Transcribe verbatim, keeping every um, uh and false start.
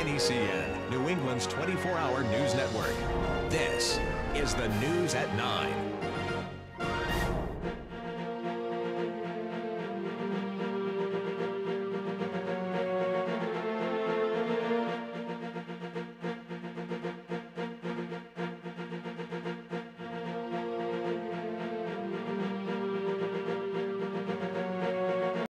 N E C N, New England's twenty-four hour news network. This is the News at nine.